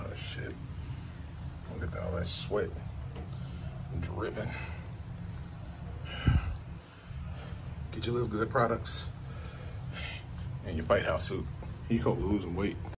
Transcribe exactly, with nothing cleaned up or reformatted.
Oh shit. Look at all that sweat dripping. Get your Live Good products and your Fighthouse suit. You gonna lose some weight.